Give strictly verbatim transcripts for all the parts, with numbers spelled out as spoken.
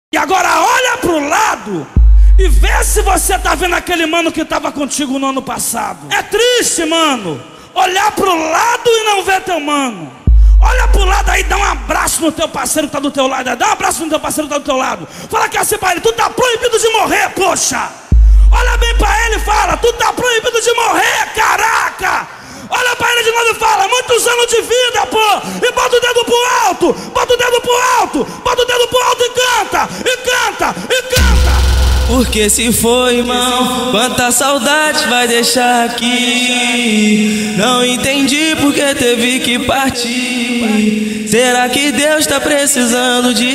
E agora olha pro lado e vê se você tá vendo aquele mano que tava contigo no ano passado. É triste, mano, olhar pro lado e não ver teu mano. Olha pro lado aí, dá um abraço no teu parceiro que tá do teu lado. Dá um abraço no teu parceiro que tá do teu lado. Fala que assim pra ele, tu tá proibido de morrer, poxa. Olha bem pra ele e fala, tu tá proibido de morrer, caraca. Olha pra ele de novo e fala, muitos anos de vida, pô. E bota o dedo pro alto, bota o dedo pro alto, bota o dedo pro alto e canta, e canta, e canta. Porque se for, irmão, quanta saudade vai deixar aqui. Não entendi porque teve que partir. Será que Deus tá precisando de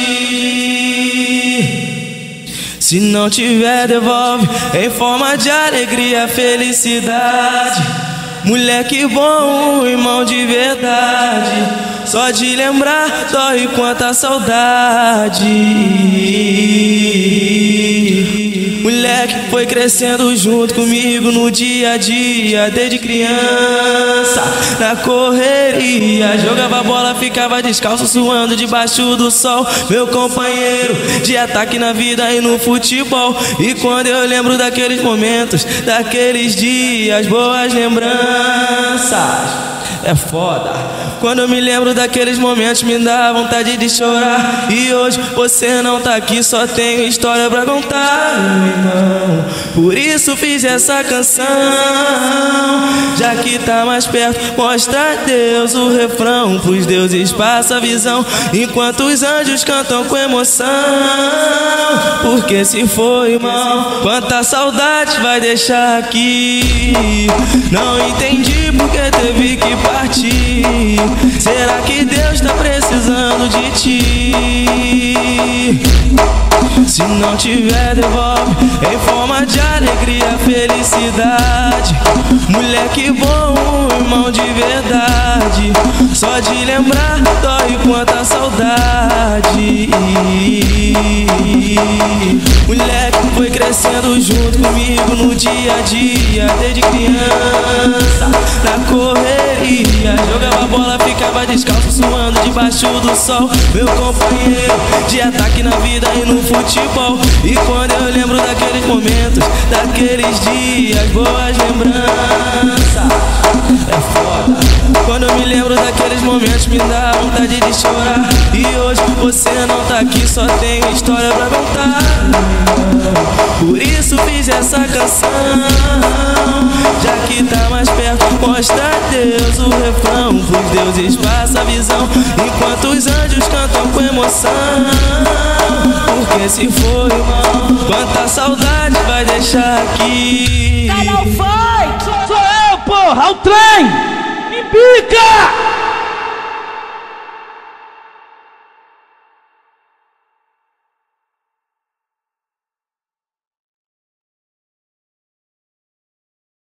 ti? Se não tiver, devolve em forma de alegria, felicidade. Moleque bom, irmão de verdade. Só de lembrar dói quanta saudade. Moleque foi crescendo junto comigo no dia a dia, desde criança, na correria. Jogava bola, ficava descalço, suando debaixo do sol. Meu companheiro de ataque na vida e no futebol. E quando eu lembro daqueles momentos, daqueles dias, boas lembranças, é foda. Quando eu me lembro daqueles momentos, me dá vontade de chorar. E hoje você não tá aqui, só tenho história pra contar, irmão. Por isso fiz essa canção, já que tá mais perto, mostra a Deus o refrão. Pros deuses passa a visão, enquanto os anjos cantam com emoção. Porque se for, irmão, quanta saudade vai deixar aqui. Não entendi porque teve que partir. Será que Deus tá precisando de ti? Se não tiver, devolve em forma de alegria, felicidade. Moleque bom, irmão de verdade. Só de lembrar dói quanta saudade. Moleque foi crescendo junto comigo no dia a dia, desde criança, na correria. Jogava bola, ficava descalço, suando debaixo do sol. Meu companheiro de ataque na vida e no futebol. E quando eu lembro daqueles momentos, daqueles dias, boas lembranças, é foda. Quando eu me lembro daqueles momentos, me dá vontade de chorar. E hoje você não tá aqui, só tenho história pra contar. Por isso fiz essa canção, já que tá mais perto, mostra a Deus o refrão. Pros deuses passa a visão, enquanto os anjos cantam com emoção. Porque se for, irmão, quanta saudade vai deixar aqui. Canal Fight! Sou eu, porra, o trem! Me pica!